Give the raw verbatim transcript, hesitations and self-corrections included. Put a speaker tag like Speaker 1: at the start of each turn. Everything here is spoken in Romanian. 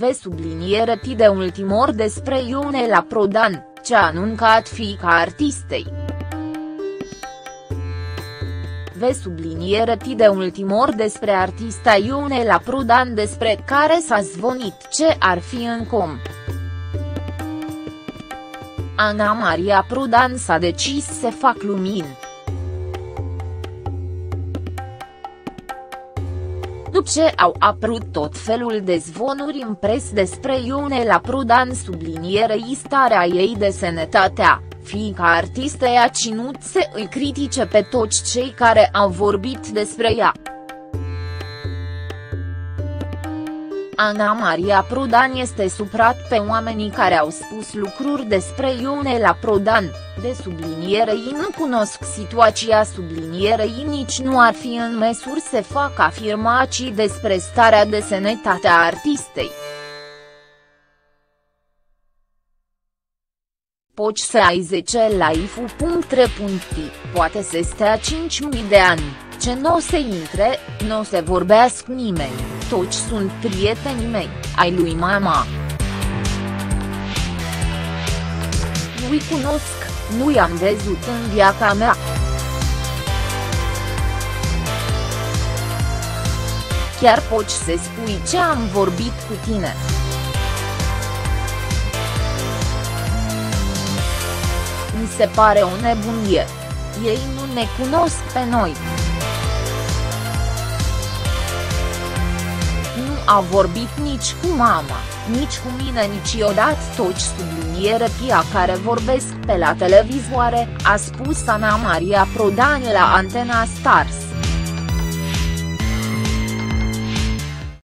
Speaker 1: Ve subliniere T de ultimor despre Ionela Prodan, ce a anuncat fiica artistei. Ve subliniere T de ultimor despre artista Ionela Prodan, despre care s-a zvonit ce ar fi în com. Ana Maria Prodan s-a decis să fac lumini. După ce au apărut tot felul de zvonuri în pres despre Ionela Prodan, sublinierei starea ei de sănătatea, fiica artistei a ținut să îi critice pe toți cei care au vorbit despre ea. Ana Maria Prodan este supărat pe oamenii care au spus lucruri despre Ionela Prodan, de sublinierei nu cunosc situația, sublinierei nici nu ar fi în măsură să facă afirmații despre starea de sănătate a artistei. Poți să ai zece life.re. Poate să stea cinci mii de ani, ce n-o să intre, n-o să vorbească nimeni, toți sunt prietenii mei, ai lui mama. Nu-i cunosc, nu i-am văzut în viața mea. Chiar poți să spui ce am vorbit cu tine. Mi se pare o nebunie. Ei nu ne cunosc pe noi. Nu a vorbit nici cu mama, nici cu mine niciodată, toți subliniere pia care vorbesc pe la televizoare, a spus Ana Maria Prodan la Antena Stars.